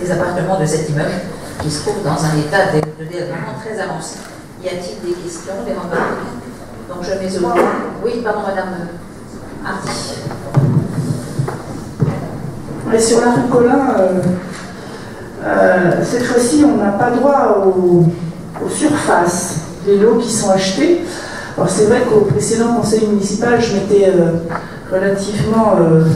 des appartements de cet immeuble qui se trouve dans un état de délabrement très avancé. Y a-t-il des questions, des remarques? Donc je mets au point. Oui, pardon, madame Hardy. Mais sur la rue Collin, cette fois-ci, on n'a pas droit aux surfaces des lots qui sont achetés. Alors c'est vrai qu'au précédent conseil municipal, je m'étais relativement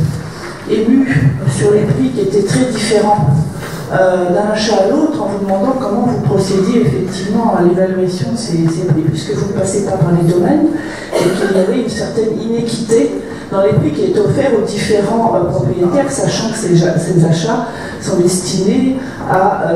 émue sur les prix qui étaient très différents d'un achat à l'autre, en vous demandant comment vous procédiez effectivement à l'évaluation de ces prix, puisque vous ne passez pas par les domaines, et qu'il y avait une certaine inéquité dans les prix qui étaient offerts aux différents propriétaires, sachant que ces achats sont destinés à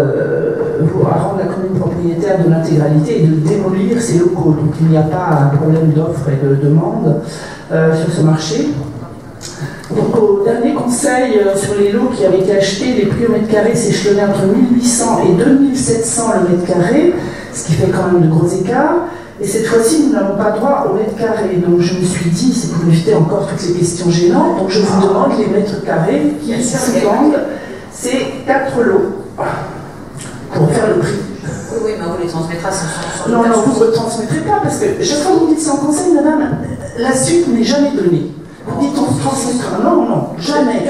rendre la commune propriétaire de l'intégralité et de démolir ses locaux. Donc il n'y a pas un problème d'offre et de demande sur ce marché. Donc au dernier conseil sur les lots qui avaient été achetés, les prix au mètre carré s'échelonnaient entre 1800 et 2700 le mètre carré, ce qui fait quand même de gros écarts. Et cette fois-ci, nous n'avons pas droit au mètre carré. Donc je me suis dit, c'est pour éviter encore toutes ces questions gênantes, donc je vous demande les mètres carrés qui s'étendent. C'est 4 lots pour faire le prix. Oui, mais on vous les transmettra sans non, vous ne retransmettrez pas, parce que chaque fois que vous dites sans conseil, madame, la suite n'est jamais donnée. Vous dites on transmettra. Non, jamais.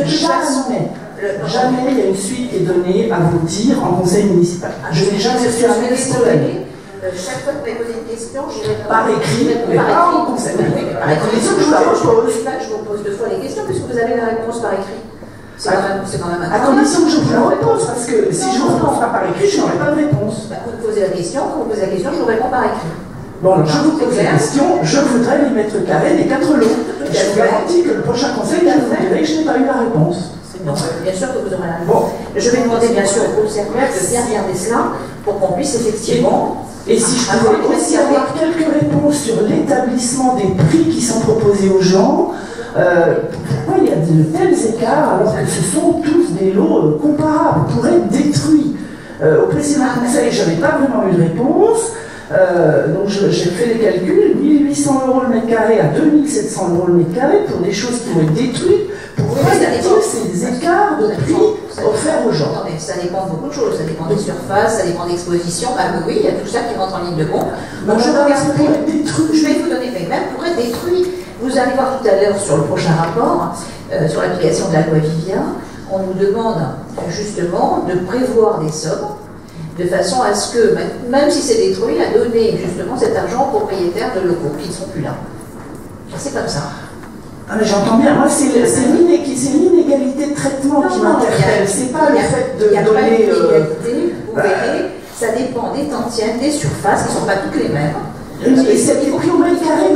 Jamais il y a une suite qui est donnée à vous dire en conseil municipal. Je n'ai jamais reçu un mail spontané. Chaque fois que vous m'avez posé une question, je réponds. Par écrit, mais pas en conseil. Par écrit, je vous la repose. Je vous pose 2 fois les questions, puisque vous avez la réponse par écrit. C'est quand même à condition que je vous la repose, parce que si je vous réponds pas par écrit, je n'aurai pas de réponse. Vous me posez la question, quand vous posez la question, je vous réponds par écrit. Bon, alors je vous pose la question, je voudrais les mètres carrés des 4 lots. Je vous garantis que le prochain conseil, je vous dirai que je n'ai pas eu la réponse. Donc, bien sûr que vous aurez la réponse. Je vais demander bien sûr au CRF de bien regarder cela pour qu'on puisse effectivement. Et si je pouvais aussi avoir quelques réponses sur l'établissement des prix qui sont proposés aux gens, pourquoi il y a de tels écarts alors que ce sont tous des lots comparables, pour être détruits. Au précédent conseil, je n'avais pas vraiment eu de réponse. Donc j'ai fait les calculs, 1800 € le mètre carré à 2700 € le mètre carré pour des choses qui vont être détruites. Pourquoi il y a tous ces écarts de prix offerts aux gens? Non, mais ça dépend de beaucoup de choses, ça dépend des surfaces, ça dépend d'exposition. Oui, il y a tout ça qui rentre en ligne de compte. Donc je vais vous donner, mais même pour être détruit, vous allez voir tout à l'heure sur le prochain rapport, sur l'application de la loi Vivien, on nous demande justement de prévoir des sommes de façon à ce que, même si c'est détruit, à donner justement cet argent aux propriétaires de locaux qui ne sont plus là. C'est comme ça. Ah mais j'entends bien, moi c'est l'inégalité de traitement qui m'interpelle, c'est pas le fait de donner... Vous verrez, ça dépend des tantièmes, des surfaces, qui ne sont pas toutes les mêmes. Et c'est prix au mètre carré,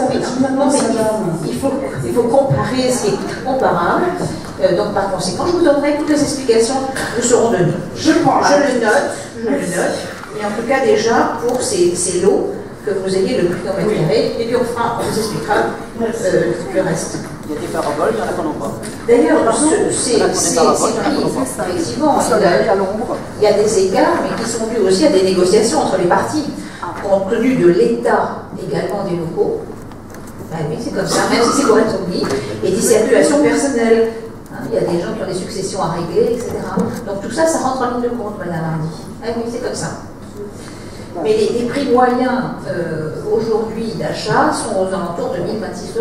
il faut comparer ce qui est comparable. Donc par conséquent, je vous donnerai toutes les explications qui vous seront données. Je le note. Et en tout cas déjà pour ces lots, que vous ayez le prix au mètre carré, et puis on vous expliquera le reste. Il y a des paraboles, il y en a qui n'en ont pas. D'ailleurs, ces prix, effectivement, il y a des écarts, mais qui sont dus aussi à des négociations entre les parties, compte tenu de l'état également des locaux. Ben oui, c'est comme ça, même si c'est correct, on dit, et des circulations personnelles. Il y a des gens qui ont des successions à régler, etc. Donc tout ça, ça rentre en ligne de compte, madame Hardy. Ah oui, c'est comme ça. Mais les prix moyens aujourd'hui d'achat sont aux alentours de 1026 €.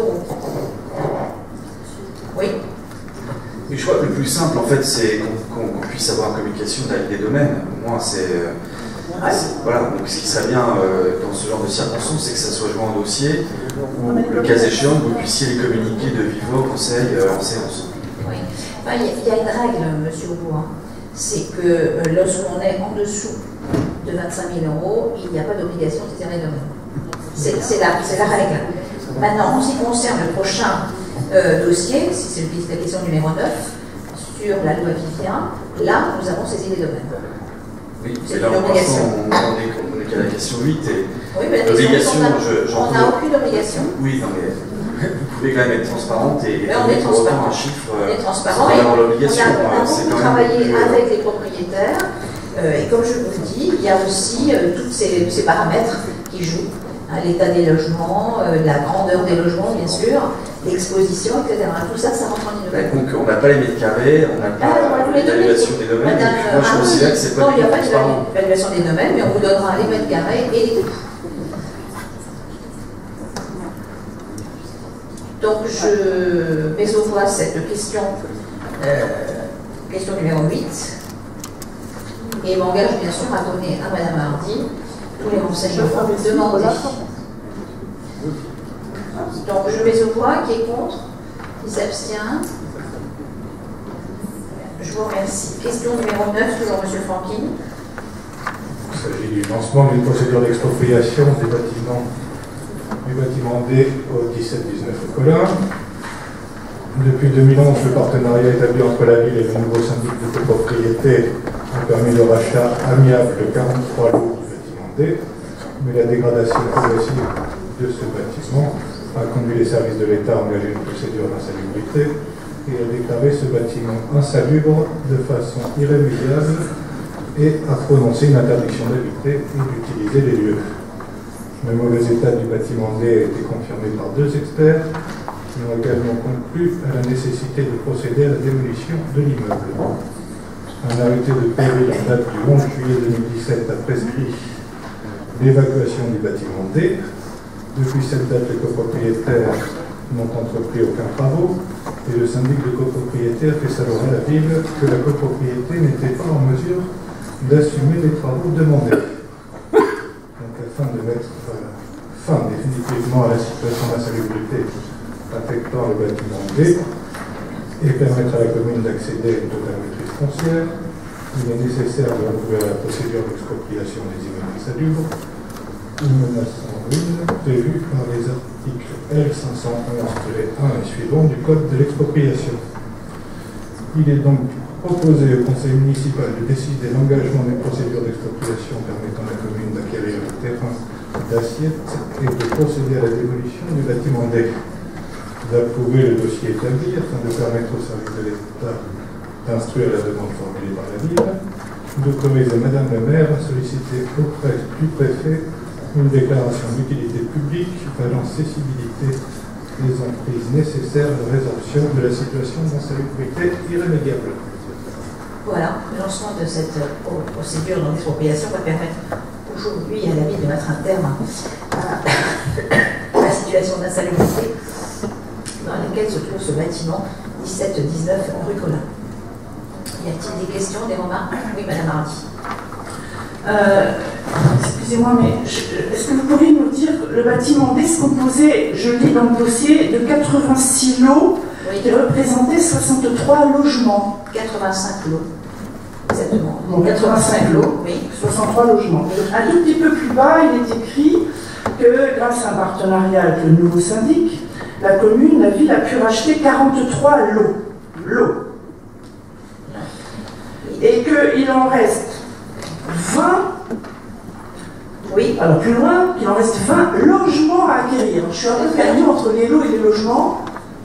Oui. Mais je crois que le plus simple, en fait, c'est qu'on puisse avoir en communication avec des domaines. Pour moi, voilà, donc ce qui serait bien dans ce genre de circonstances, c'est que ça soit joint au dossier, ou le cas échéant, vous puissiez les communiquer de vive voix au conseil en séance. Oui. Enfin, il y a une règle, monsieur Aubois, c'est que lorsqu'on est en dessous de 25 000 €, il n'y a pas d'obligation de saisir les domaines. C'est la règle. Maintenant, en ce qui concerne le prochain dossier, si c'est la question numéro 9, sur la loi Vivien, là, nous avons saisi les domaines. Oui, c'est là, franchement, on est qu'à la question 8. Et oui, mais l'obligation, on n'a aucune obligation. Oui, non, mais vous pouvez quand même être transparente et on est transparent. Un chiffre. On est transparent. On a beaucoup travaillé avec les propriétaires. Et comme je vous le dis, il y a aussi tous ces paramètres qui jouent. l'état des logements, la grandeur des logements, bien sûr, l'exposition, etc. Tout ça, ça rentre en innovation. Donc on n'a pas les mètres carrés, on n'a pas l'évaluation des domaines, donc moi je considère que c'est pas non, il n'y a pas transparent. d'évaluation des domaines, mais on vous donnera les mètres carrés et les coûts. Donc je mets au voie cette question, question numéro 8, et m'engage bien sûr à donner à Madame Hardy tous les renseignements demandés. Donc je mets au voie, qui est contre, qui s'abstient. Je vous remercie. Question numéro 9, toujours M. Franquin. Il s'agit du lancement d'une procédure d'expropriation du bâtiment D au 17-19 Colin. Depuis 2011, le partenariat établi entre la ville et le nouveau syndic de copropriété a permis le rachat amiable de 43 lots du bâtiment D, mais la dégradation progressive de ce bâtiment a conduit les services de l'État à engager une procédure d'insalubrité et a déclaré ce bâtiment insalubre de façon irrémédiable et a prononcé une interdiction d'habiter et d'utiliser les lieux. Le mauvais état du bâtiment D a été confirmé par 2 experts qui ont également conclu à la nécessité de procéder à la démolition de l'immeuble. Un arrêté de péril en date du 11 juillet 2017 a prescrit l'évacuation du bâtiment D. Depuis cette date, les copropriétaires n'ont entrepris aucun travaux et le syndic de copropriété a fait savoir à la ville que la copropriété n'était pas en mesure d'assumer les travaux demandés. Donc, afin de mettre fin définitivement à la situation d'insalubrité affectant le bâtiment D et permettre à la commune d'accéder à une totale maîtrise foncière, il est nécessaire de rouvrir la procédure d'expropriation des immeubles insalubres ou menaçant ruine prévue par les articles L511-1 et suivants du Code de l'expropriation. Il est donc proposé au Conseil municipal de décider l'engagement d'une procédure d'expropriation permettant à la commune d'acquérir le terrain d'assiette et de procéder à la démolition du bâtiment D, d'approuver le dossier établi afin de permettre au service de l'État d'instruire la demande formulée par la ville, d'autoriser Madame le maire à solliciter auprès du préfet une déclaration d'utilité publique valant cessibilité des emprises nécessaires à la résorption de la situation d'insalubrité irrémédiable. Voilà, le lancement de cette procédure d'expropriation va permettre aujourd'hui à la ville de mettre un terme à la situation d'insalubrité dans laquelle se trouve ce bâtiment 17-19 rue Colin. Y a-t-il des questions, des remarques? Oui, Madame Hardy. Excusez-moi, mais est-ce que vous pourriez nous dire que le bâtiment D se composait, je lis dans le dossier, de 86 lots qui représentaient 63 logements? 85 lots, exactement. Bon, 85 lots, oui. 63 logements. Un tout petit peu plus bas, il est écrit que grâce à un partenariat avec le nouveau syndic, la commune, la ville a pu racheter 43 lots. Et qu'il en reste 20, oui. Alors plus loin, qu'il en reste 20 logements à acquérir. Je suis un peu perdu entre les lots et les logements.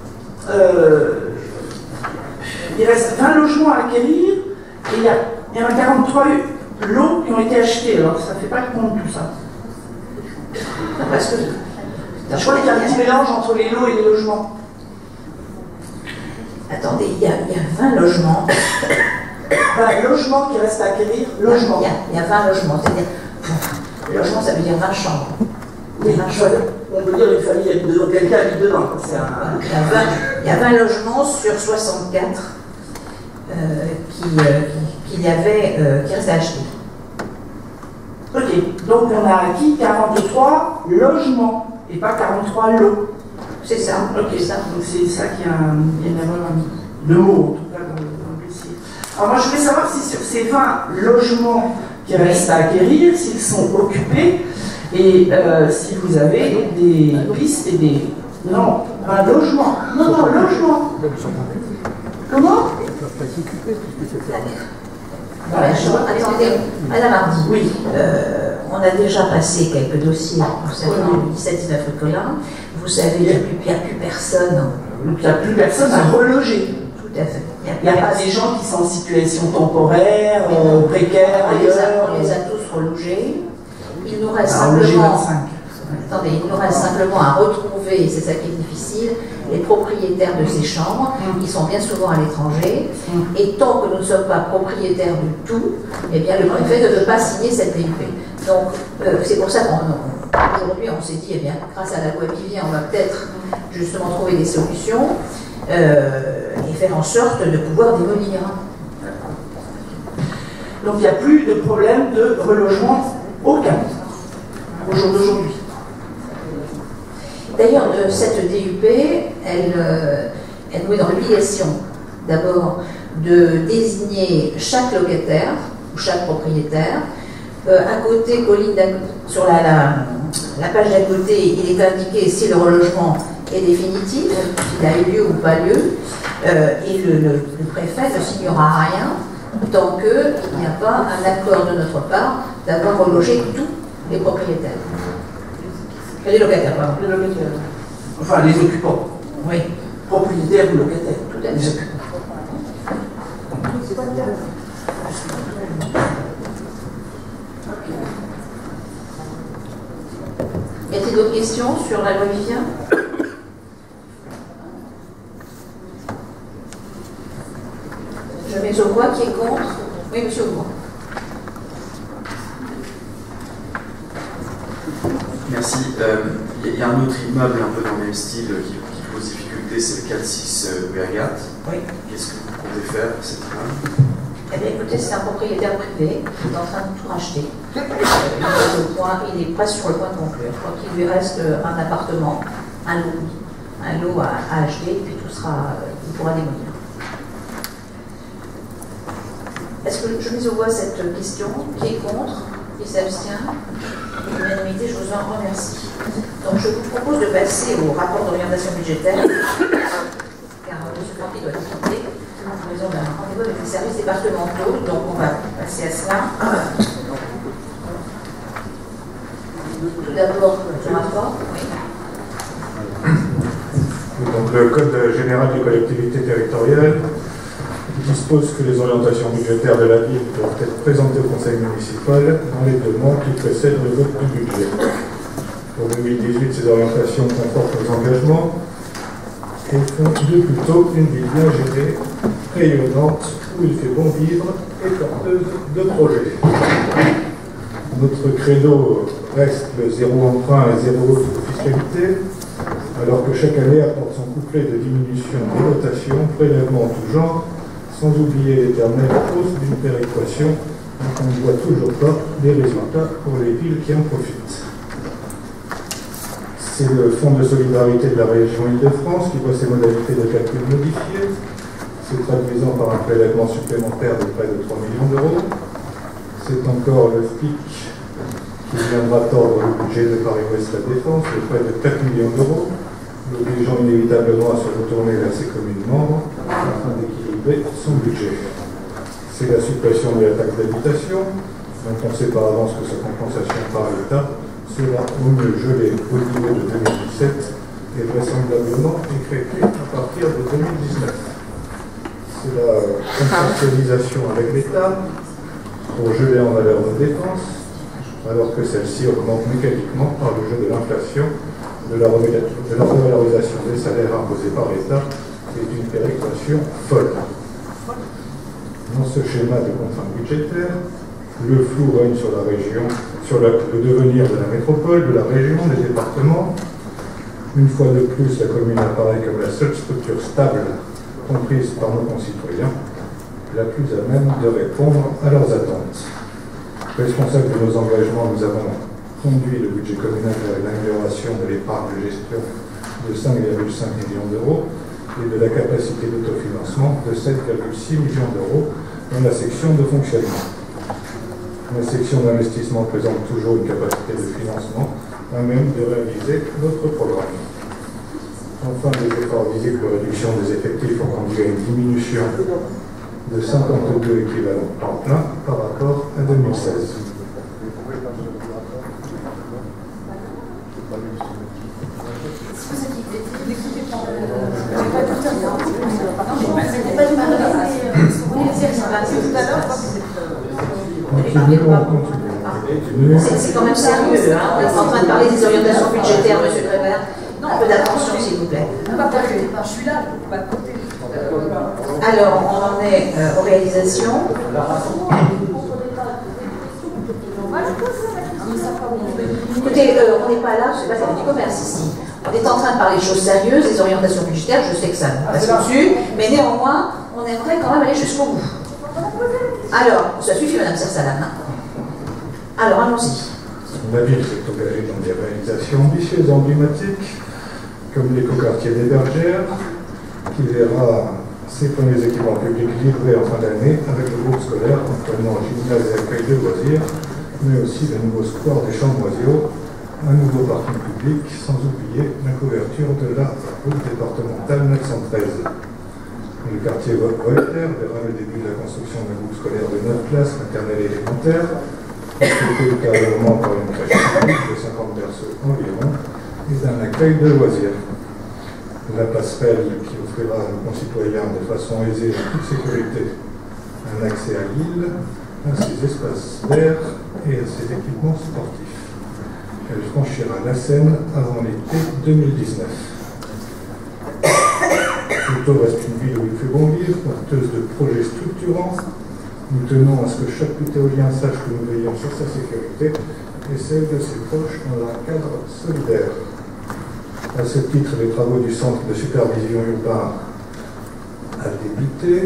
Il reste 20 logements à acquérir et il y en a 43 lots qui ont été achetés. Alors ça ne fait pas le compte tout ça. Parce que je crois qu'il y a un petit mélange entre les lots et les logements. Attendez, il y a 20 logements. 20 logements qui restent à acquérir. Logements. Il y a 20 logements, c'est-à-dire, logement ça veut dire 20 chambres. Oui, 20 chambres. On peut dire une famille habite dedans, quelqu'un habite dedans. Il y a 20 logements sur 64 qui restaient achetés. Ok, donc on a acquis 43 logements et pas 43 lots. C'est ça. Ok, ça. Donc c'est ça qui a une erreur de mots, en tout cas dans le dossier. Alors moi je voulais savoir si sur ces 20 logements qui restent à acquérir, s'ils sont occupés et si vous avez des pistes et des... Non, un logement. Non, logement. Comment? Attendez, Madame Hardy, oui. On a déjà passé quelques dossiers concernant le 17-19 Colin. Vous savez qu'il n'y a plus personne. Donc il n'y a plus personne à reloger. Tout à fait. Il n'y a pas des gens qui sont en situation temporaire, précaire, ailleurs. On les a tous relogés. Il nous reste simplement Attendez, il nous reste simplement à retrouver, c'est ça qui est difficile, les propriétaires de ces chambres, qui sont bien souvent à l'étranger. Et tant que nous ne sommes pas propriétaires du tout, eh bien le préfet ne veut pas signer cette DUP. Donc c'est pour ça qu'aujourd'hui on s'est dit, eh bien, grâce à la loi Vivien, on va peut-être justement trouver des solutions et faire en sorte de pouvoir démolir. Donc il n'y a plus de problème de relogement aucun au jour d'aujourd'hui. D'ailleurs, cette DUP, elle nous met dans l'obligation d'abord de désigner chaque locataire ou chaque propriétaire. À côté, Colline, sur la page d'à côté, il est indiqué si le relogement est définitif, s'il a eu lieu ou pas lieu, et le préfet ne signera rien tant qu'il n'y a pas un accord de notre part d'avoir relogé tous les propriétaires. Les locataires, pardon. Les locataires. Enfin, les occupants. Oui. Propriétaires ou locataires. Tout à fait. Les occupants. Y a-t-il d'autres questions sur la loi Vivien? Je mets au voix qui est contre. Oui, monsieur Aubin. Merci. Il y a un autre immeuble un peu dans le même style qui pose difficulté, c'est le 4-6 rue Agathe. Oui. Qu'est-ce que vous comptez faire pour cette immeuble? Eh bien, écoutez, c'est un propriétaire privé qui est en train de tout racheter. Il est presque sur le point de conclure. Je crois qu'il lui reste un appartement, un lot à acheter, et puis tout sera, il pourra démolir. Est-ce que je mets au voix cette question? Qui est contre? Qui s'abstient? L'unanimité, je vous en remercie. Donc je vous propose de passer au rapport d'orientation budgétaire, car M. Franqui doit quitter en raison d'un rendez-vous avec les services départementaux, donc on va passer à cela. Tout d'abord, le rapport. Oui. Donc, le Code général des collectivités territoriales dispose que les orientations budgétaires de la ville doivent être présentées au conseil municipal dans les 2 mois qui précèdent le vote du budget. Pour 2018, ces orientations confortent nos engagements et font de plutôt une ville bien gérée, rayonnante, où il fait bon vivre et porteuse de projets. Notre credo reste le 0 emprunt et 0 hausse de fiscalité, alors que chaque année apporte son couplet de diminution des dotations, prélèvements en tout genre, sans oublier l'éternelle hausse d'une péréquation, dont on ne voit toujours pas des résultats pour les villes qui en profitent. C'est le Fonds de solidarité de la région Île-de-France qui voit ses modalités de calcul modifiées, se traduisant par un prélèvement supplémentaire de près de 3 millions d'euros. C'est encore le FPIC qui viendra tordre le budget de Paris-Ouest La Défense de près de 4 millions d'euros, l'obligeant inévitablement à se retourner vers ses communes membres afin d'équilibrer son budget. C'est la suppression de la taxe d'habitation, dont on sait par avance que sa compensation par l'État sera au mieux gelée au niveau de 2017 et vraisemblablement écrétée à partir de 2019. C'est la contractualisation avec l'État pour geler en valeur nos dépenses, alors que celle-ci augmente mécaniquement par le jeu de l'inflation, de la revalorisation des salaires imposés par l'État et d'une péréquation folle. Dans ce schéma de contraintes budgétaires, le flou règne sur la région, sur le devenir de la métropole, de la région, des départements. Une fois de plus, la commune apparaît comme la seule structure stable comprise par nos concitoyens, la plus à même de répondre à leurs attentes. Responsables de nos engagements, nous avons conduit le budget communal vers une amélioration de l'épargne de gestion de 5,5 millions d'euros et de la capacité d'autofinancement de 7,6 millions d'euros dans la section de fonctionnement. La section d'investissement présente toujours une capacité de financement à même de réaliser notre programme. Enfin, les efforts visibles de réduction des effectifs ont conduit à une diminution de 52 équivalents temps plein par rapport à 2016. C'est quand même sérieux, hein. On est en train de parler des orientations budgétaires, monsieur Prévert. Non, un peu d'attention, s'il vous plaît. Je suis là, on va côté. Alors, on en est aux réalisations. Écoutez, on n'est pas là, je ne sais pas, ça fait du commerce ici. On est en train de parler de choses sérieuses, des orientations budgétaires, je sais que ça nous passe dessus, mais néanmoins, on aimerait quand même aller jusqu'au bout. Alors, ça suffit, Madame Sersalam. Alors, allons-y. La ville s'est engagée dans des réalisations ambitieuses et emblématiques, comme l'écoquartier des Bergères, qui verra ses premiers équipements publics livrés en fin d'année avec le groupe scolaire comprenant un gymnase et accueil de loisirs, mais aussi le nouveau square des Champs-Moiseaux, un nouveau parking public, sans oublier la couverture de la route départementale 913. Le quartier Voltaire verra le début de la construction d'un groupe scolaire de 9 classes maternelles et élémentaires, complété ultérieurement par une crèche publique de 50 berceaux environ et d'un accueil de loisirs. La passerelle qui offrira à nos concitoyens de façon aisée et en toute sécurité un accès à l'île, à ses espaces verts et à ses équipements sportifs. Elle franchira la Seine avant l'été 2019. Plutôt reste une ville où il fait bon vivre, porteuse de projets structurants. Nous tenons à ce que chaque éolien sache que nous veillons sur sa sécurité et celle de ses proches dans un cadre solidaire. À ce titre, les travaux du centre de supervision urbain a débuté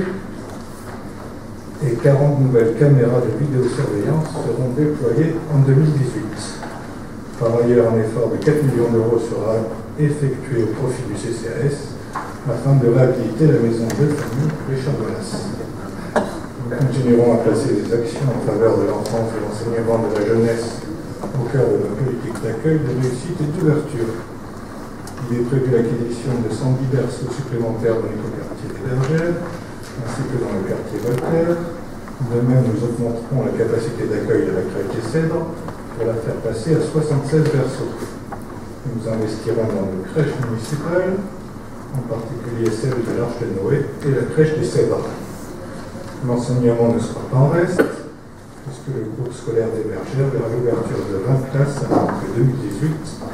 et 40 nouvelles caméras de vidéosurveillance seront déployées en 2018. Par ailleurs, un effort de 4 millions d'euros sera effectué au profit du CCAS afin de réhabiliter la maison de famille Les Chambonas. Nous continuerons à placer des actions en faveur de l'enfance et l'enseignement de la jeunesse au cœur de notre politique d'accueil, de réussite et d'ouverture. Il est prévu l'acquisition de 110 berceaux supplémentaires dans l'écoquartier des Bergères, ainsi que dans le quartier Voltaire. De même, nous augmenterons la capacité d'accueil de la crèche des Cèdres pour la faire passer à 76 berceaux. Nous investirons dans nos crèches municipales, en particulier celle de l'Arche de Noé et la crèche des Cèdres. L'enseignement ne sera pas en reste, puisque le groupe scolaire des Bergères verra l'ouverture de 20 classes à la rentrée 2018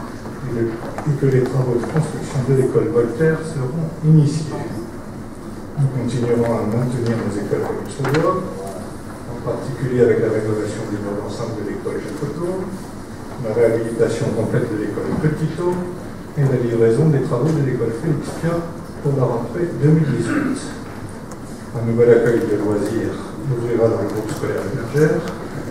et que les travaux de construction de l'école Voltaire seront initiés. Nous continuerons à maintenir nos écoles de Luxembourg, en particulier avec la rénovation du mur d'ensemble de l'école Jacotot, la réhabilitation complète de l'école Petitot et la livraison des travaux de l'école Félix Piat pour la rentrée 2018. Un nouvel accueil de loisirs ouvrira dans le groupe scolaire des Bergères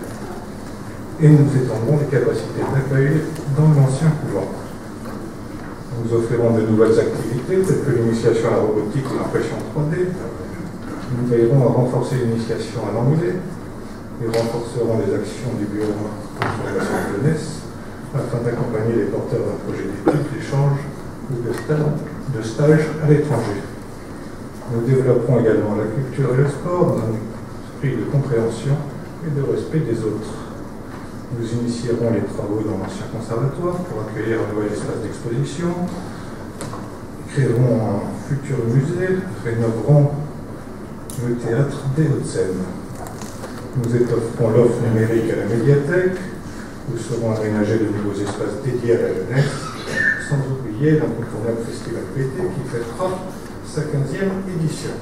et nous étendrons les capacités d'accueil dans l'ancien couvent. Nous offrirons de nouvelles activités telles que l'initiation à la robotique et l'impression 3D. Nous veillerons à renforcer l'initiation à l'anglais et renforcerons les actions du bureau de formation de jeunesse afin d'accompagner les porteurs d'un projet d'études, d'échange ou de stage à l'étranger. Nous développerons également la culture et le sport dans un esprit de compréhension et de respect des autres. Nous initierons les travaux dans l'ancien conservatoire pour accueillir un nouvel espace d'exposition, créerons un futur musée, rénoverons le théâtre des Hauts-de-Seine. Nous étofferons l'offre numérique à la médiathèque, où seront aménagés de nouveaux espaces dédiés à la jeunesse, sans oublier l'incontournable festival PT qui fêtera sa 15e édition.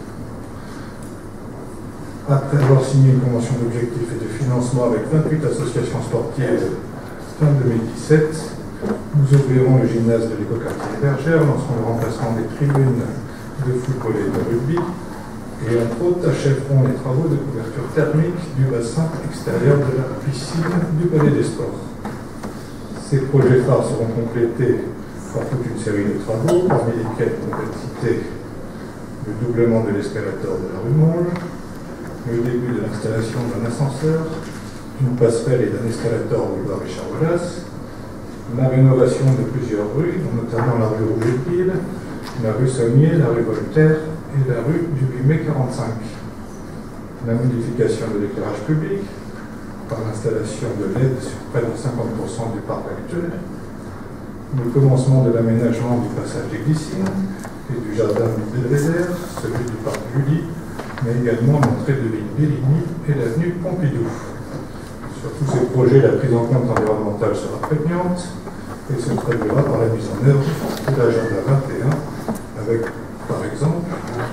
Après avoir signé une convention d'objectifs et de financement avec 28 associations sportives fin 2017, nous ouvrirons le gymnase de l'écoquartier des Bergères, lancerons le remplacement des tribunes de football et de rugby, et entre autres achèverons les travaux de couverture thermique du bassin extérieur de la piscine du Palais des Sports. Ces projets phares seront complétés par toute une série de travaux, parmi lesquels complexité le doublement de l'escalator de la rue Monge, le début de l'installation d'un ascenseur, d'une passerelle et d'un escalator au boulevard Richard Wallace, la rénovation de plusieurs rues, notamment la rue Rouget-Pile, la rue Saunier, la rue Voltaire et la rue du 8 mai 45. La modification de l'éclairage public par l'installation de LED sur près de 50% du parc actuel, le commencement de l'aménagement du passage des Glycines et du jardin du Belvédère, celui du parc Julie, mais également l'entrée de l'île Bélligny et l'avenue Pompidou. Sur tous ces projets, la prise en compte environnementale sera prégnante et se traduira par la mise en œuvre de l'agenda 21 avec, par exemple,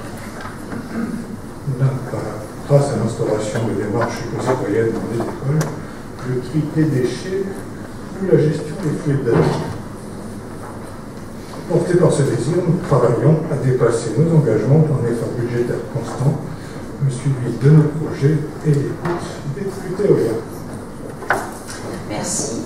grâce à l'instauration de démarches éco-citoyennes dans les écoles, le tri des déchets ou la gestion des flux d'avis. Portés par ce désir, nous travaillons à dépasser nos engagements d'un effort budgétaire constant, le suivi de nos projets et l'écoute des flux éoliens. Merci.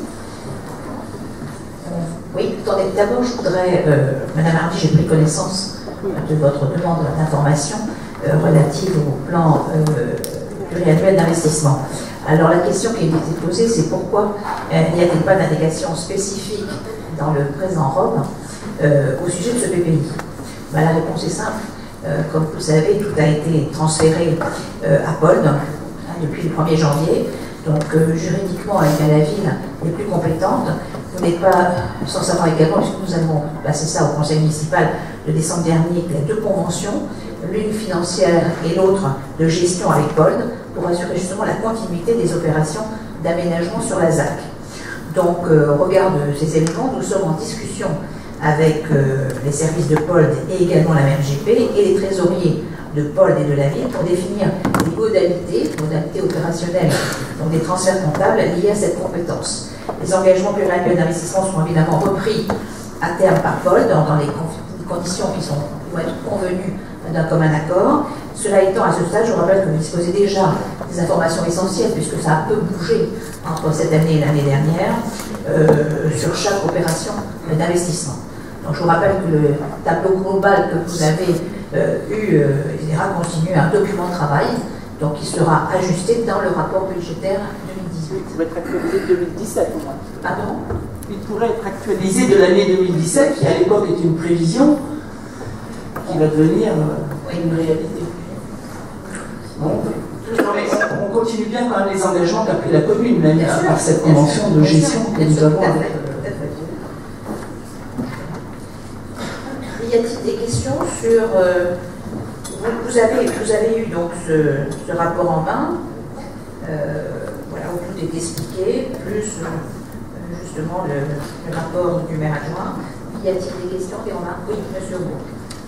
Oui, attendez, d'abord je voudrais, Madame Hardy, j'ai pris connaissance de votre demande d'information relative au plan pluriannuel d'investissement. Alors la question qui a été posée, c'est pourquoi n'y a-t-il pas d'indication spécifique dans le présent ROM au sujet de ce PPI? Ben, la réponse est simple. Comme vous savez, tout a été transféré à POLD depuis le 1er janvier. Donc juridiquement, la ville est plus compétente. Vous n'êtes pas sans savoir également, puisque nous avons passé ça au conseil municipal de décembre dernier, qu'il y a deux conventions, l'une financière et l'autre de gestion avec POLD, pour assurer justement la continuité des opérations d'aménagement sur la ZAC. Donc, au regard de ces éléments, nous sommes en discussion avec les services de POLD et également la MGP et les trésoriers de POLD et de la ville pour définir les modalités opérationnelles, donc des transferts comptables liés à cette compétence. Les engagements pluriannuels d'investissement seront évidemment repris à terme par POLD dans les conditions qui vont être convenues d'un commun accord. Cela étant, à ce stade, je vous rappelle que vous disposez déjà des informations essentielles, puisque ça a peu bougé entre cette année et l'année dernière, sur chaque opération d'investissement. Donc je vous rappelle que le tableau global que vous avez eu, constitue un document de travail, donc il sera ajusté dans le rapport budgétaire 2018. Il pourrait être actualisé de 2017 au moins. Pardon? Il pourrait être actualisé de l'année 2017, qui à l'époque était une prévision, qui va devenir une réalité. Bon, on continue bien quand même les engagements qu'a pris la commune, même par cette convention de gestion que nous avons avec. Y a-t-il des questions sur... vous avez eu donc ce rapport en main, voilà, où tout est expliqué, plus justement le rapport du maire adjoint. Y a-t-il des questions? Oui, monsieur Bourg.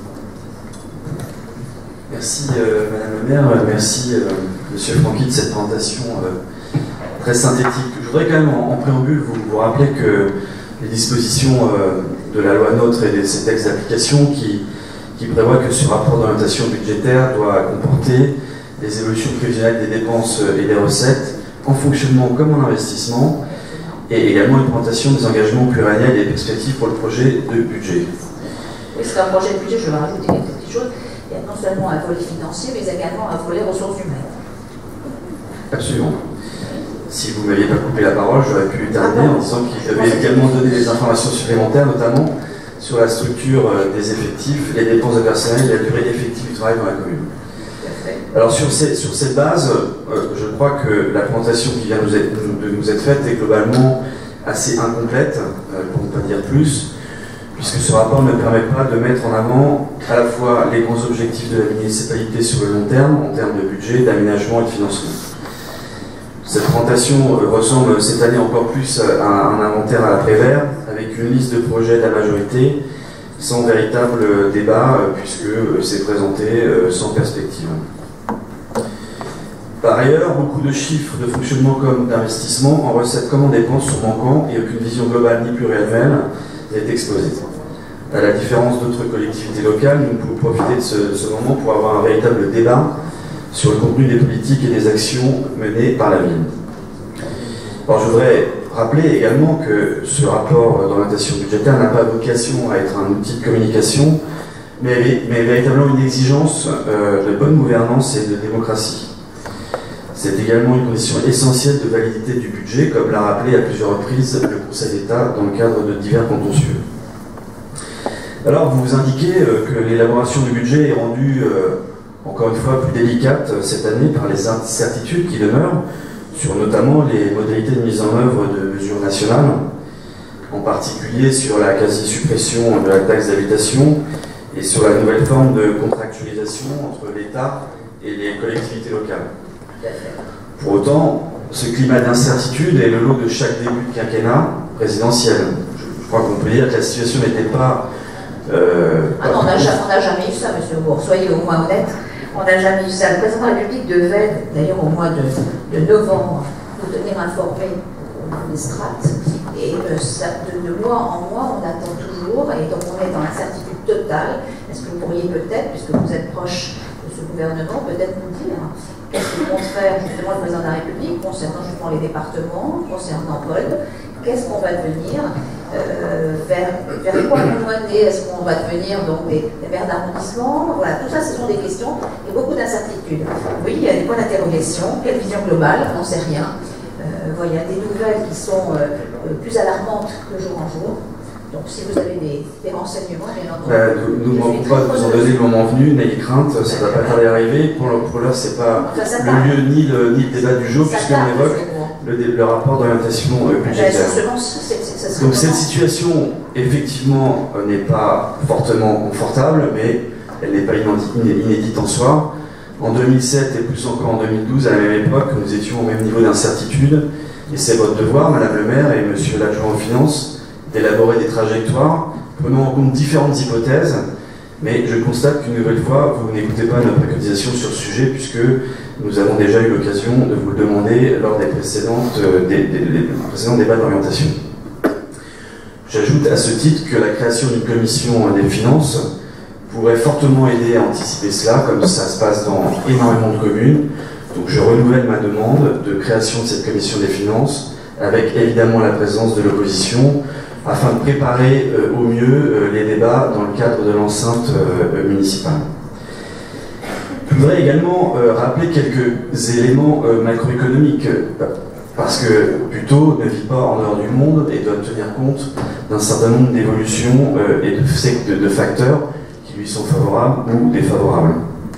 Merci Madame le maire, merci Monsieur Franqui de cette présentation très synthétique. Je voudrais quand même en préambule vous rappeler que les dispositions de la loi NOTRe et de ces textes d'application qui prévoient que ce rapport d'orientation budgétaire doit comporter des évolutions prévisionnelles des dépenses et des recettes en fonctionnement comme en investissement et également une présentation des engagements pluriannuels et des perspectives pour le projet de budget. Oui, c'est un projet de budget, je vais rajouter quelques petites choses. Il y a non seulement un volet financier, mais également un volet ressources humaines. Absolument. Si vous ne m'aviez pas coupé la parole, j'aurais pu terminer en disant qu'il devait également donner des informations supplémentaires, notamment sur la structure des effectifs, les dépenses de personnel et la durée effective du travail dans la commune. Alors sur cette base, je crois que la présentation qui vient de nous être faite est globalement assez incomplète, pour ne pas dire plus, puisque ce rapport ne permet pas de mettre en avant à la fois les grands objectifs de la municipalité sur le long terme, en termes de budget, d'aménagement et de financement. Cette présentation ressemble cette année encore plus à un inventaire à l'après-vert, avec une liste de projets de la majorité, sans véritable débat, puisque c'est présenté sans perspective. Par ailleurs, beaucoup de chiffres de fonctionnement comme d'investissement, en recettes comme en dépenses, sont manquants et aucune vision globale ni pluriannuelle n'est exposée. À la différence d'autres collectivités locales, nous pouvons profiter de ce moment pour avoir un véritable débat sur le contenu des politiques et des actions menées par la ville. Alors je voudrais rappeler également que ce rapport d'orientation budgétaire n'a pas vocation à être un outil de communication, mais véritablement une exigence de bonne gouvernance et de démocratie. C'est également une condition essentielle de validité du budget, comme l'a rappelé à plusieurs reprises le Conseil d'État dans le cadre de divers contentieux. Alors vous vous indiquez que l'élaboration du budget est rendue encore une fois plus délicate cette année par les incertitudes qui demeurent sur notamment les modalités de mise en œuvre de mesures nationales, en particulier sur la quasi-suppression de la taxe d'habitation et sur la nouvelle forme de contractualisation entre l'État et les collectivités locales. Pour autant, ce climat d'incertitude est le lot de chaque début de quinquennat présidentiel. Je crois qu'on peut dire que la situation n'était pas... non, on n'a jamais eu ça, monsieur Bourg, soyez au moins honnête. On n'a jamais eu ça. Le président de la République devait, d'ailleurs au mois de novembre, nous tenir informés des strates. Et de mois en mois, on attend toujours, et donc on est dans l'incertitude totale. Est-ce que vous pourriez peut-être, puisque vous êtes proche de ce gouvernement, peut-être nous dire qu'est-ce que compte faire justement le président de la République concernant justement les départements, concernant Paul, qu'est-ce qu'on va devenir, vers quoi on va mener, est-ce qu'on va devenir donc des maires d'arrondissement, voilà, tout ça ce sont des questions et beaucoup d'incertitudes. Oui, il y a des points d'interrogation, quelle vision globale, on n'en sait rien. Il y a des nouvelles qui sont plus alarmantes que jour en jour. Donc si vous avez des renseignements, bien entendu. Nous ne manquons pas de vous en donner le moment venu, n'ayez crainte, ça ne va pas tarder à arriver. Pour l'heure, ce n'est pas le lieu ni le débat du jour, puisqu'on évoque le rapport d'orientation budgétaire. Donc cette situation, effectivement, n'est pas fortement confortable, mais elle n'est pas inédite en soi. En 2007 et plus encore en 2012, à la même époque, nous étions au même niveau d'incertitude, et c'est votre devoir, Madame le maire et Monsieur l'adjoint aux finances, d'élaborer des trajectoires, prenant en compte différentes hypothèses, mais je constate qu'une nouvelle fois, vous n'écoutez pas notre préconisation sur ce sujet, puisque nous avons déjà eu l'occasion de vous le demander lors des précédents débats d'orientation. J'ajoute à ce titre que la création d'une commission des finances pourrait fortement aider à anticiper cela, comme ça se passe dans énormément de communes. Donc je renouvelle ma demande de création de cette commission des finances, avec évidemment la présence de l'opposition, afin de préparer au mieux les débats dans le cadre de l'enceinte municipale. Je voudrais également rappeler quelques éléments macroéconomiques, parce que Puteaux ne vit pas en dehors du monde et doit tenir compte d'un certain nombre d'évolutions et de facteurs qui lui sont favorables ou défavorables.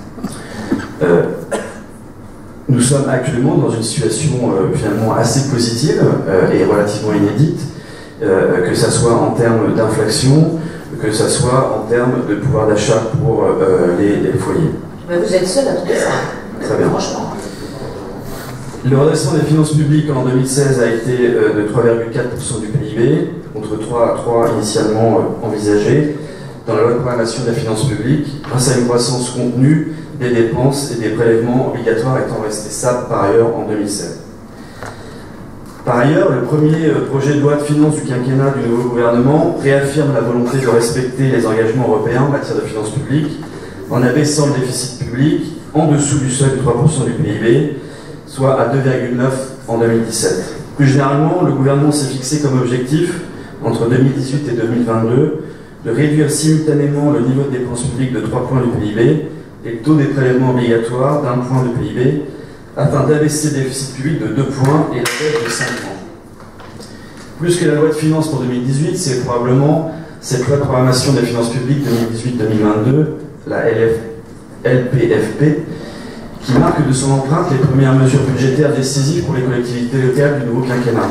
Nous sommes actuellement dans une situation finalement assez positive et relativement inédite, que ce soit en termes d'inflation, que ce soit en termes de pouvoir d'achat pour les foyers. Mais vous êtes seul à trouver ça. Très bien. Franchement. Le redressement des finances publiques en 2016 a été de 3,4% du PIB, contre 3,3% initialement envisagé dans la loi de programmation des finances publiques, grâce à une croissance contenue des dépenses et des prélèvements obligatoires étant restés stables par ailleurs en 2007. Par ailleurs, le premier projet de loi de finances du quinquennat du nouveau gouvernement réaffirme la volonté de respecter les engagements européens en matière de finances publiques en abaissant le déficit public en dessous du seuil de 3% du PIB, soit à 2,9% en 2017. Plus généralement, le gouvernement s'est fixé comme objectif, entre 2018 et 2022, de réduire simultanément le niveau de dépenses publiques de 3 points du PIB et le taux des prélèvements obligatoires d'1 point de PIB, afin d'abaisser le déficit public de 2 points et la dette de 5 points. Plus que la loi de finances pour 2018, c'est probablement cette loi de programmation des finances publiques 2018-2022, la LPFP, qui marque de son empreinte les premières mesures budgétaires décisives pour les collectivités locales du nouveau quinquennat.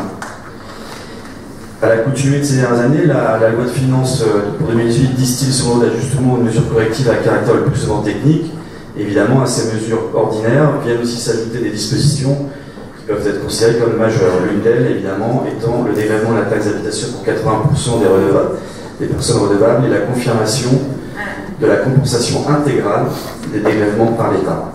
À l'accoutumée de ces dernières années, la loi de finances pour 2018 distille son lot d'ajustements aux mesures correctives à caractère le plus souvent technique. Évidemment, à ces mesures ordinaires viennent aussi s'ajouter des dispositions qui peuvent être considérées comme majeures. L'une d'elles, évidemment, étant le dégrèvement de la taxe d'habitation pour 80% des personnes redevables et la confirmation de la compensation intégrale des dégrèvements par l'État.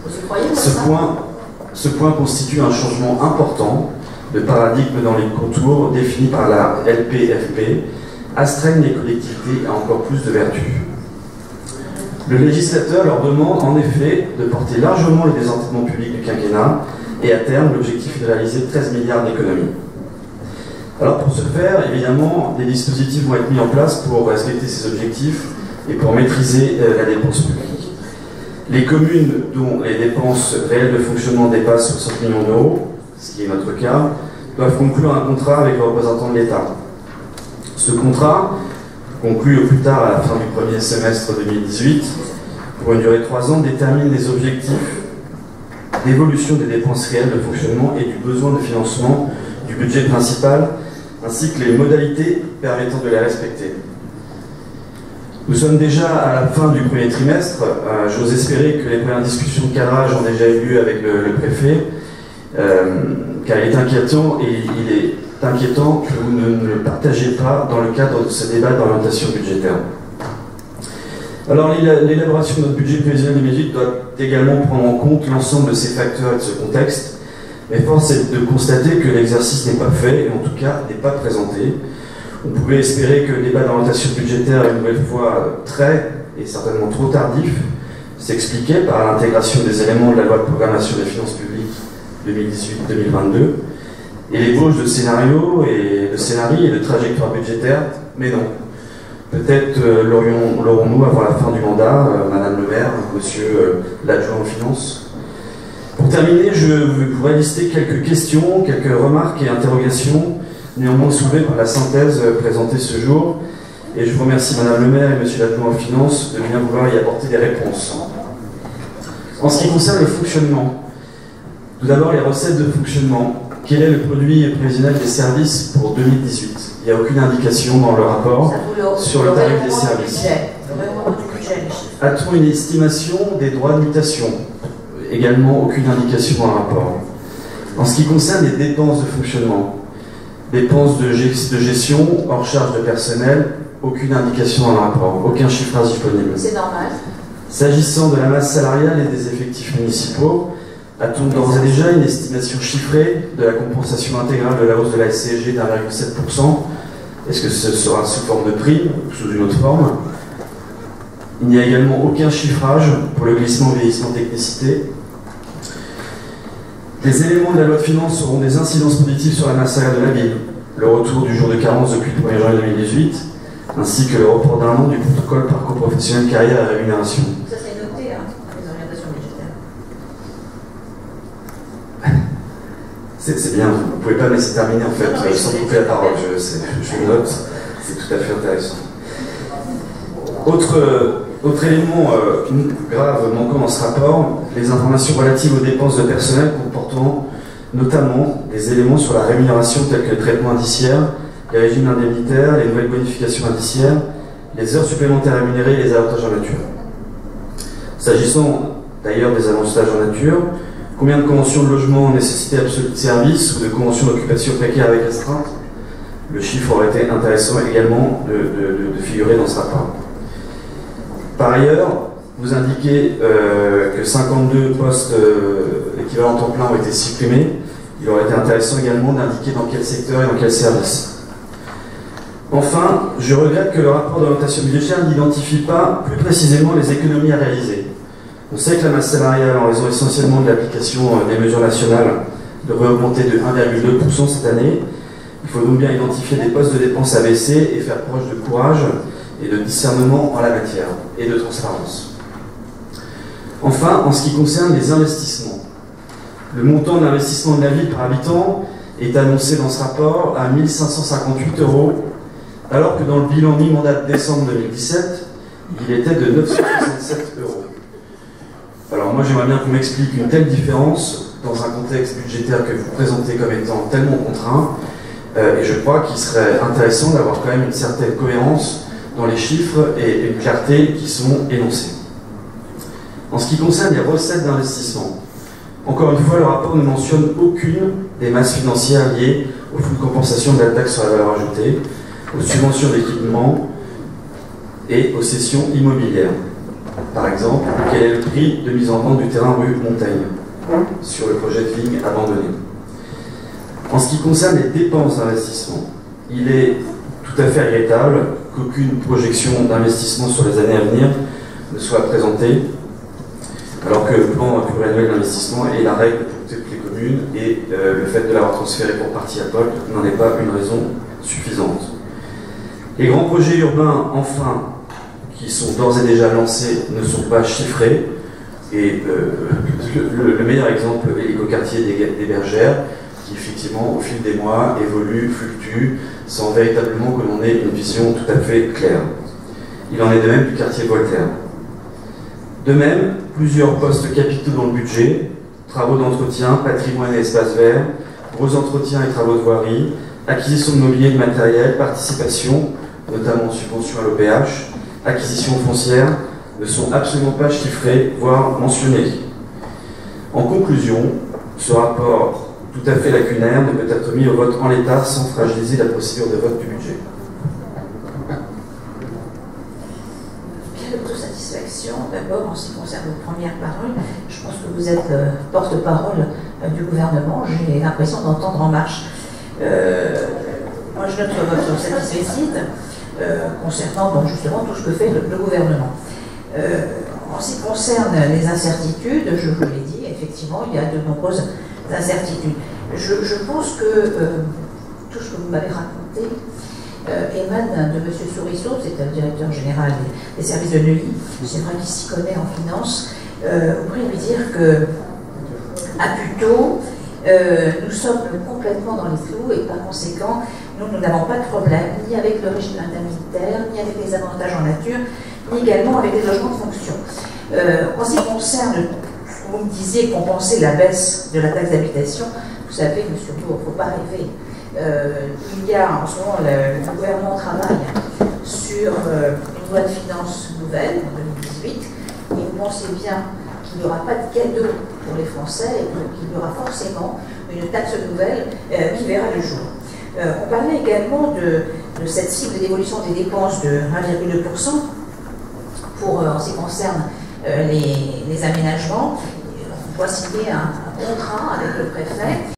Ce point constitue un changement important de paradigme dans les contours définis par la LPFP, astreignent les collectivités à encore plus de vertus. Le législateur leur demande en effet de porter largement le désendettement public du quinquennat et à terme l'objectif est de réaliser 13 milliards d'économies. Alors pour ce faire, évidemment, des dispositifs vont être mis en place pour respecter ces objectifs et pour maîtriser la dépense publique. Les communes dont les dépenses réelles de fonctionnement dépassent 60 millions d'euros, ce qui est notre cas, doivent conclure un contrat avec le représentant de l'État. Ce contrat, conclu au plus tard à la fin du premier semestre 2018, pour une durée de 3 ans, détermine les objectifs d'évolution des dépenses réelles de fonctionnement et du besoin de financement du budget principal, ainsi que les modalités permettant de les respecter. Nous sommes déjà à la fin du premier trimestre. J'ose espérer que les premières discussions de cadrage ont déjà eu lieu avec le préfet car il est inquiétant que vous ne le partagez pas dans le cadre de ce débat d'orientation budgétaire. Alors l'élaboration de notre budget prévisionnel 2018 doit également prendre en compte l'ensemble de ces facteurs et de ce contexte, mais force est de constater que l'exercice n'est pas fait, et en tout cas n'est pas présenté. On pouvait espérer que le débat d'orientation budgétaire, une nouvelle fois très et certainement trop tardif, s'expliquait par l'intégration des éléments de la loi de programmation des finances publiques 2018-2022 et l'ébauche de scénarios et de trajectoires budgétaires, mais non. Peut-être l'aurons-nous avant la fin du mandat, Madame le maire, Monsieur l'adjoint aux finances. Pour terminer, je pourrais lister quelques questions, quelques remarques et interrogations néanmoins soulevées par la synthèse présentée ce jour. Et je vous remercie Madame le maire et Monsieur l'adjoint aux finances de bien vouloir y apporter des réponses. En ce qui concerne le fonctionnement, tout d'abord les recettes de fonctionnement. Quel est le produit prévisionnel des services pour 2018? Il n'y a aucune indication dans le rapport sur le tarif des services. A-t-on une estimation des droits de mutation? Également aucune indication dans le rapport. En ce qui concerne les dépenses de fonctionnement, dépenses de gestion hors charge de personnel, aucune indication dans le rapport, aucun chiffrage disponible. C'est normal. S'agissant de la masse salariale et des effectifs municipaux, a-t-on d'ores et déjà une estimation chiffrée de la compensation intégrale de la hausse de la SCSG d'1,7%? Est-ce que ce sera sous forme de prime ou sous une autre forme? Il n'y a également aucun chiffrage pour le glissement vieillissement technicité. Les éléments de la loi de finances auront des incidences positives sur la masse salariale de la ville, le retour du jour de carence depuis le 1er janvier 2018, ainsi que le report d'un an du protocole parcours professionnel carrière et rémunération. Ça c'est noté, hein, dans les orientations budgétaires. C'est bien, vous ne pouvez pas me laisser terminer en fait, sans couper la parole, je note, c'est tout à fait intéressant. Autre élément grave manquant dans ce rapport, les informations relatives aux dépenses de personnel comportant notamment des éléments sur la rémunération tels que le traitement indiciaire, les régimes indemnitaires, les nouvelles bonifications indiciaires, les heures supplémentaires rémunérées et les avantages en nature. S'agissant d'ailleurs des avantages en nature, combien de conventions de logement nécessité absolue de service ou de conventions d'occupation précaire avec restreinte? Le chiffre aurait été intéressant également de figurer dans ce rapport. Par ailleurs, vous indiquez que 52 postes équivalents temps plein ont été supprimés. Il aurait été intéressant également d'indiquer dans quel secteur et dans quel service. Enfin, je regrette que le rapport d'orientation budgétaire n'identifie pas plus précisément les économies à réaliser. On sait que la masse salariale, en raison essentiellement de l'application des mesures nationales, devrait augmenter de 1,2% cette année. Il faut donc bien identifier des postes de dépenses à baisser et faire preuve de courage et de discernement en la matière, et de transparence. Enfin, en ce qui concerne les investissements, le montant de l'investissement de la ville par habitant est annoncé dans ce rapport à 1 558 €, alors que dans le bilan mi-mandat de décembre 2017, il était de 967 €. Alors moi j'aimerais bien qu'on m'explique une telle différence dans un contexte budgétaire que vous présentez comme étant tellement contraint, et je crois qu'il serait intéressant d'avoir quand même une certaine cohérence dans les chiffres et une clarté qui sont énoncés. En ce qui concerne les recettes d'investissement, encore une fois, le rapport ne mentionne aucune des masses financières liées au fonds de compensation de la taxe sur la valeur ajoutée, aux subventions d'équipement et aux cessions immobilières. Par exemple, quel est le prix de mise en vente du terrain rue Montaigne sur le projet de ligne abandonné? En ce qui concerne les dépenses d'investissement, il est tout à fait regrettable qu'aucune projection d'investissement sur les années à venir ne soit présentée, alors que le plan pluriannuel d'investissement est la règle pour toutes les communes et le fait de l'avoir transféré pour partie à Pôle n'en est pas une raison suffisante. Les grands projets urbains, enfin, qui sont d'ores et déjà lancés, ne sont pas chiffrés, et le meilleur exemple est l'écoquartier des Bergères, qui effectivement, au fil des mois, évolue, fluctue, sans véritablement que l'on ait une vision tout à fait claire. Il en est de même du quartier Voltaire. De même, plusieurs postes capitaux dans le budget, travaux d'entretien, patrimoine et espaces verts, gros entretiens et travaux de voirie, acquisition de mobilier et de matériel, participation, notamment subvention à l'OPH, acquisition foncière, ne sont absolument pas chiffrés, voire mentionnés. En conclusion, Ce rapport tout à fait lacunaire ne peut être mis au vote en l'état sans fragiliser la procédure de vote du budget. Quelle autosatisfaction, d'abord en ce qui concerne vos premières paroles. Je pense que vous êtes porte-parole du gouvernement. J'ai l'impression d'entendre En Marche. Moi, je note votre satisfaction concernant donc, justement tout ce que fait le gouvernement. En ce qui concerne les incertitudes, je vous l'ai dit, effectivement, il y a de nombreuses incertitudes. Je pense que tout ce que vous m'avez raconté émane de M. Sourisseau, c'est le directeur général des services de Neuilly. C'est vrai qu'il s'y connaît en finance. Vous pourriez lui dire que, à Puteaux, nous sommes complètement dans les clous et par conséquent, nous n'avons pas de problème ni avec le régime indemnitaire, ni avec les avantages en nature, ni également avec les logements de fonction. En ce qui concerne, vous me disiez compenser la baisse de la taxe d'habitation, vous savez, M. Bourg, il ne faut pas rêver. Il y a en ce moment, le gouvernement travaille sur une loi de finances nouvelle en 2018, et vous pensez bien qu'il n'y aura pas de cadeau pour les Français, et qu'il y aura forcément une taxe nouvelle qui verra le jour. On parlait également de cette cible d'évolution des dépenses de 1,2% pour, en ce qui concerne les aménagements. On doit signer un contrat avec le préfet.